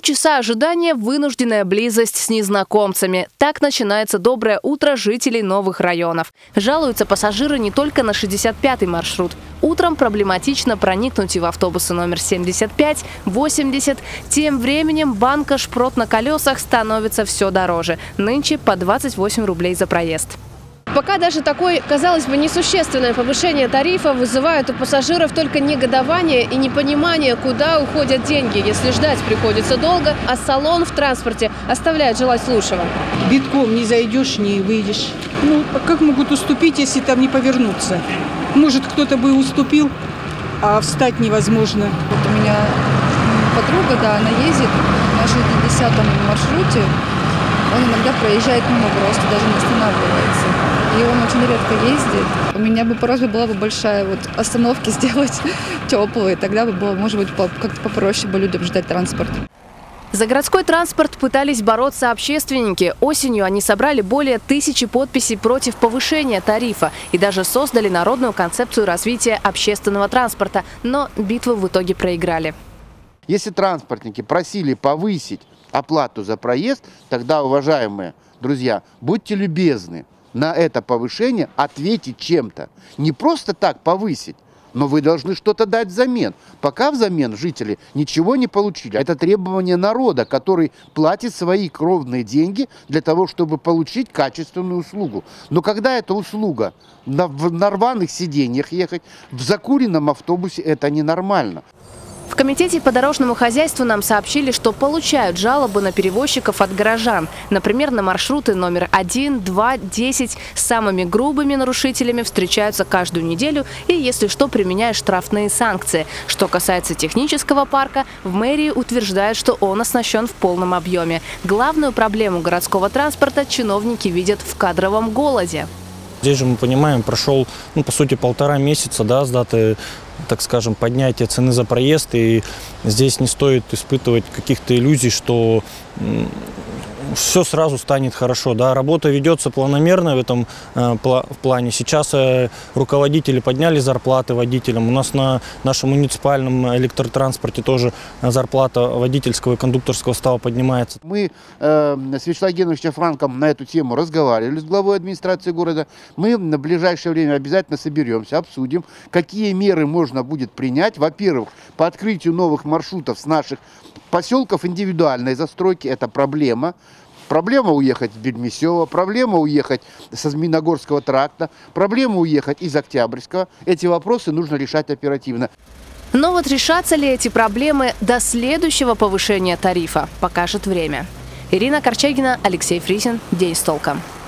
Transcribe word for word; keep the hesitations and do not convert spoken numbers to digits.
Полчаса ожидания, вынужденная близость с незнакомцами. Так начинается доброе утро жителей новых районов. Жалуются пассажиры не только на шестьдесят пятый маршрут. Утром проблематично проникнуть и в автобусы номер семьдесят пять, восемьдесят. Тем временем банка шпрот на колесах становится все дороже. Нынче по двадцать восемь рублей за проезд. Пока даже такое, казалось бы, несущественное повышение тарифа вызывает у пассажиров только негодование и непонимание, куда уходят деньги, если ждать приходится долго, а салон в транспорте оставляет желать лучшего. Битком не зайдешь, не выйдешь. Ну, как могут уступить, если там не повернуться? Может, кто-то бы уступил, а встать невозможно. Вот у меня подруга, да, она ездит на шестидесятом маршруте. Он иногда проезжает мимо просто, даже не останавливается. И он очень редко ездит. У меня бы просьба была бы большая, вот остановки сделать теплые. Тогда бы было, может быть, как-то попроще бы людям ждать транспорт. За городской транспорт пытались бороться общественники. Осенью они собрали более тысячи подписей против повышения тарифа и даже создали народную концепцию развития общественного транспорта. Но битву в итоге проиграли. Если транспортники просили повысить оплату за проезд, тогда, уважаемые друзья, будьте любезны на это повышение ответить чем-то. Не просто так повысить, но вы должны что-то дать взамен. Пока взамен жители ничего не получили. Это требование народа, который платит свои кровные деньги для того, чтобы получить качественную услугу. Но когда эта услуга на, на рваных сиденьях ехать, в закуренном автобусе, это ненормально. В Комитете по дорожному хозяйству нам сообщили, что получают жалобы на перевозчиков от горожан. Например, на маршруты номер один, два, десять с самыми грубыми нарушителями встречаются каждую неделю и, если что, применяют штрафные санкции. Что касается технического парка, в мэрии утверждают, что он оснащен в полном объеме. Главную проблему городского транспорта чиновники видят в кадровом голоде. Здесь же мы понимаем, прошел, ну, по сути, полтора месяца, да, с даты, так скажем, поднятия цены за проезд, и здесь не стоит испытывать каких-то иллюзий, что все сразу станет хорошо. Да. Работа ведется планомерно в этом э, пла в плане. Сейчас э, руководители подняли зарплаты водителям. У нас на нашем муниципальном электротранспорте тоже зарплата водительского и кондукторского става поднимается. Мы э, с Вячеславом Геновичем Франком на эту тему разговаривали с главой администрации города. Мы на ближайшее время обязательно соберемся, обсудим, какие меры можно будет принять. Во-первых, по открытию новых маршрутов с наших поселков индивидуальной застройки. Это проблема. Проблема уехать в Бельмесево, проблема уехать со Змеиногорского тракта, проблема уехать из Октябрьского. Эти вопросы нужно решать оперативно. Но вот решатся ли эти проблемы до следующего повышения тарифа, покажет время. Ирина Корчагина, Алексей Фризин. День с толком.